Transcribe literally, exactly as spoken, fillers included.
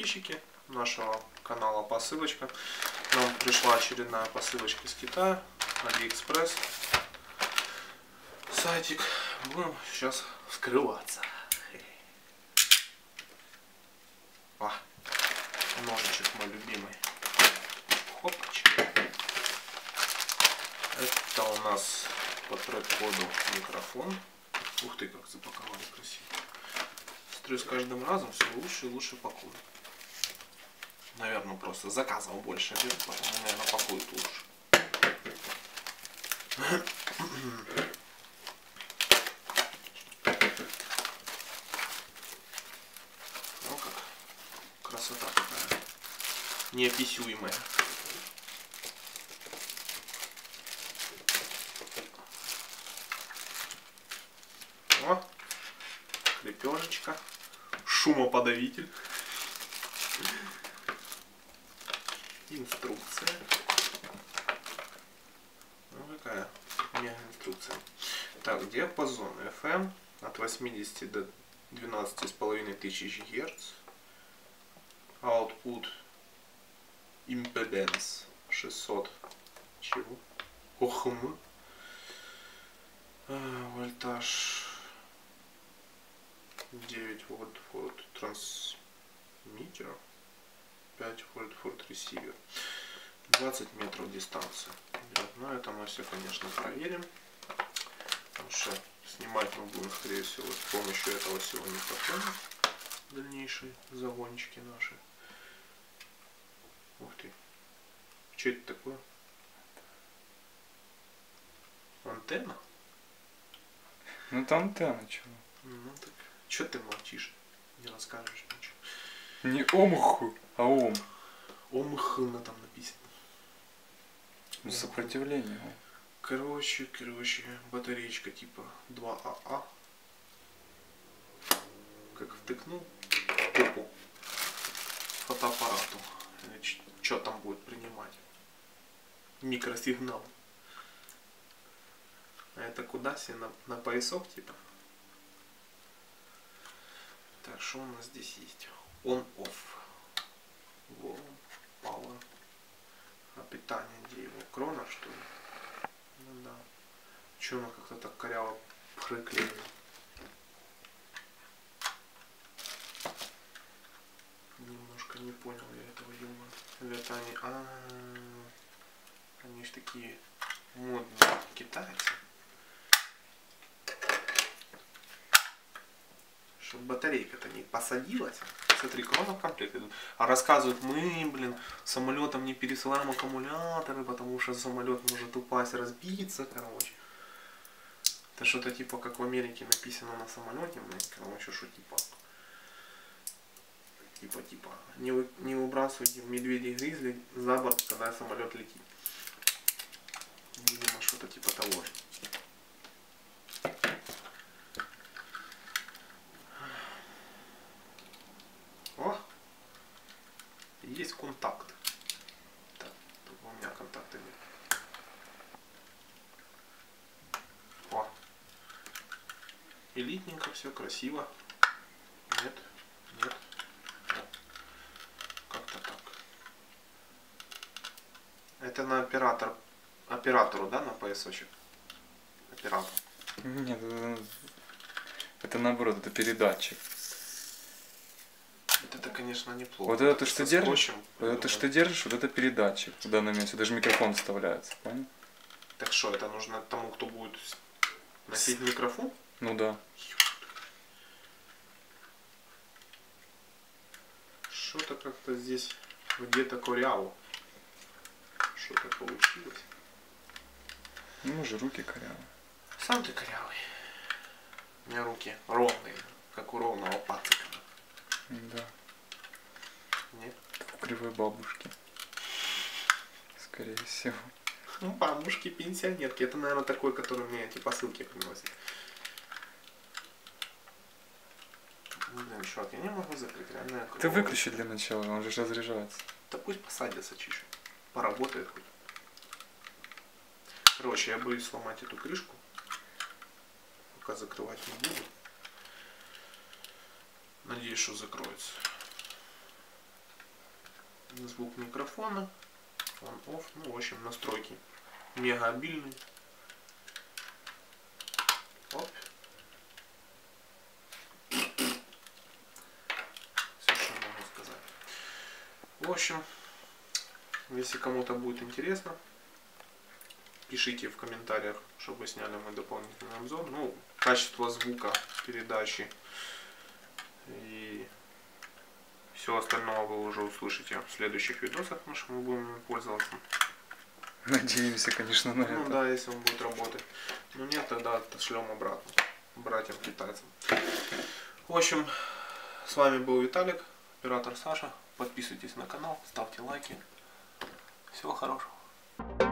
подписчики нашего канала посылочка. Нам пришла очередная посылочка из Китая, Алиэкспресс. Сайтик. Будем сейчас вскрываться. А, ножичек мой любимый. Хопчик. Это у нас по трек-коду микрофон. Ух ты, как запаковали красиво. Смотрю, с каждым разом все лучше и лучше пакуют. Наверное, просто заказов больше берут, потому, наверное, пакуют лучше. Ну как, красота такая, неописуемая. О, крепежечка, шумоподавитель, инструкция. Ну какая мега инструкция. Так, диапазон эф эм от восьмидесяти до двенадцати с половиной тысяч герц. Output impedance шестьсот чего? Охм. Вольтаж девять вольт форт трансмиттер, пять вольт форт ресивер, двадцать метров дистанции. Но это мы все, конечно, проверим, потому что снимать мы будем, скорее всего, с помощью этого всего микрофона. Дальнейшие загончики наши. Ух ты, что это такое? Антенна? Ну там антенна, чего? Ну так, что ты молчишь? Не расскажешь ничего. Не омху, а ом. Омхна там написано. Ну, сопротивление. Короче, короче, батареечка типа два а а. Как втыкнул в попу фотоаппарату. Что там будет принимать? Микросигнал. А это куда себе? На, на поясок типа? Так, что у нас здесь есть? On-off. Volume, power. А питание где его? Крона, что ли? Ну да. Че оно как-то так коряво приклеено? Немножко не понял я этого юмора. Это они... А -а -а. Они же такие модные китайцы. Чтобы батарейка-то не посадилась. Смотри, крона в комплекте идут. А рассказывают, мы, блин, самолетом не пересылаем аккумуляторы, потому что самолет может упасть, разбиться, короче. Это что-то типа, как в Америке написано на самолете, блин, короче, что типа. Типа, типа, не, вы, не выбрасывайте медведей гризли за борт, когда самолет летит. Видимо, что-то типа того же. О! Есть контакт. Так, тут у меня контакта нет. О! Элитненько, все красиво. Нет, нет. Как-то так. Это на оператор. Оператору, да, на поясочек? Оператор. Нет, это, это наоборот, это передатчик. Вот это, конечно, неплохо. Вот это, что держишь, скотчем, вот это, что держишь, вот это передатчик в данном месте. Даже микрофон вставляется, понял? Так что, это нужно тому, кто будет носить микрофон? Ну да. Что-то как-то здесь где-то коряво. Что-то получилось. Ну уже руки корявые. Сам ты корявый. У меня руки ровные, как у ровного пацика. Да. Нет? Как у кривой бабушки. Скорее всего. Ну, бабушки пенсионерки. Это, наверное, такой, который мне эти посылки приносит. Блин, чувак, я не могу закрыть, реально. Ты выключи для начала, он же разряжается. Да пусть посадится чуть-чуть. Поработает хоть. Короче, я боюсь сломать эту крышку. Пока закрывать не буду. Надеюсь, что закроется. звук микрофона, on-off, ну в общем настройки мега обильные. Оп. Все, что могу сказать. В общем, если кому-то будет интересно, пишите в комментариях, чтобы сняли мой дополнительный обзор. Ну, качество звука передачи и все остальное вы уже услышите в следующих видосах, потому что мы будем им пользоваться. Надеемся, конечно, на Ну это. да, если он будет работать. Но нет, тогда отошлем обратно братьям китайцам. В общем, с вами был Виталик, оператор Саша. Подписывайтесь на канал, ставьте лайки. Всего хорошего.